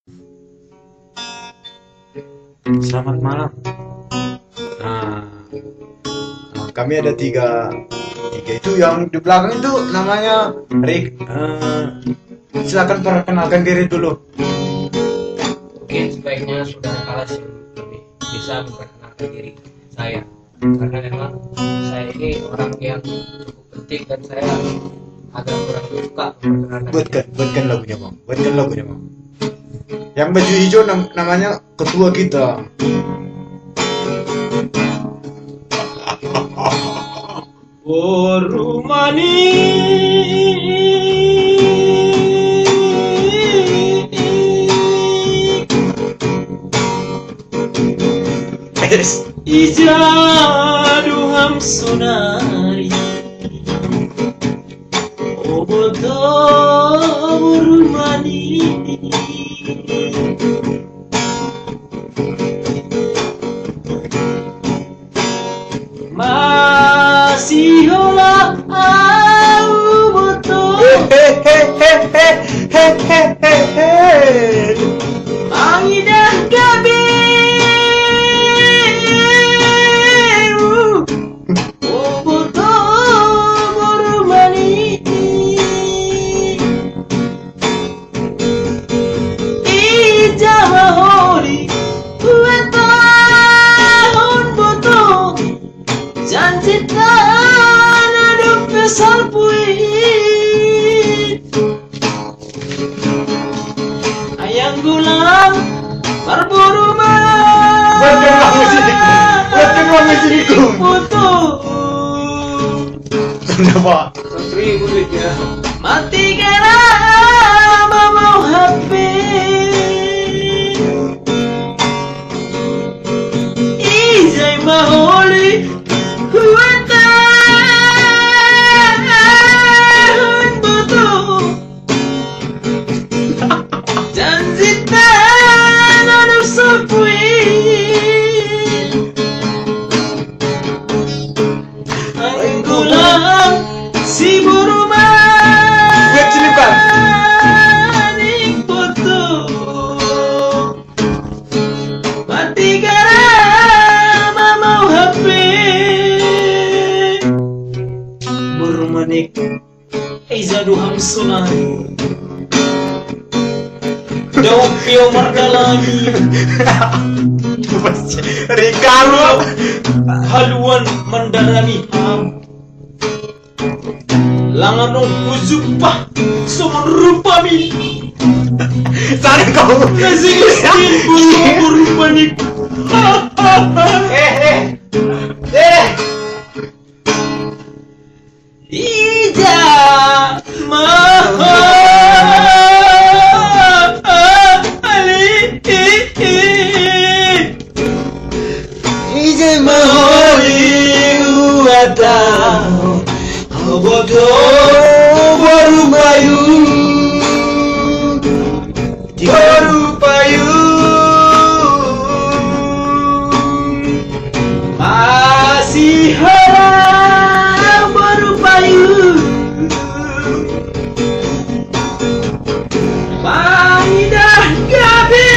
Selamat malam. Nah, kami ada tiga itu yang di belakang itu namanya Rick. Silakan perkenalkan diri dulu. Mungkin sebaiknya sudah kalah sih lebih bisa memperkenalkan diri saya, karena memang saya ini orang yang cukup penting dan saya agak kurang suka memperkenalkan diri. Buatkan lagunya bang. Buatkan lagunya bang. Yang baju hijau namanya ketua kita. Boru manis Ijaduham sonari Oboto boru manis masih olah aku butuh mangidah gabiru oh butuh boru manis ijama hori kue tahun butuh janji tanah duk besar puit ayang gulang berburu butuh Kenapa? ya. Mati kera mau HP Izai maholi kuatan butuh janji tanah sepuin anggulang si buru maning butuh mati karena mau HP buru manik Izaduham sunai jauh pio mardalani Ricardo haluan mendarani ham langan uzupah sumur rupami sana kau nasi miskin buru manik Ija mahali Ija mahali uata Obodo baru bayu masih haram baru bayu Maidah gabe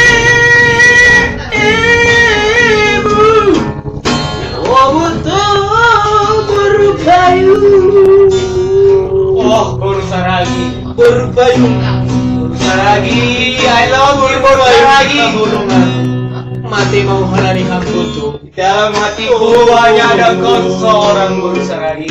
ibu Obodo baru bayu baru bayu saragi I love you baru saragi mati mau halani hambutu dalam hatiku hanya ada kau seorang baru saragi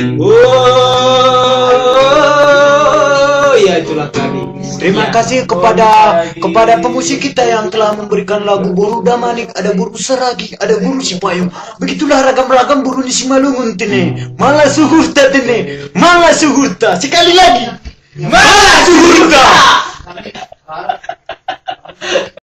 ya itulah tadi. Terima kasih kepada pemusik kita yang telah memberikan lagu Boru Damanik, ada Boru Saragi, ada Boru Sipayung. Begitulah ragam-ragam Boru di Simalungun tene. Malah suhurta tene, malah suhurta. Sekali lagi, malah suhurta.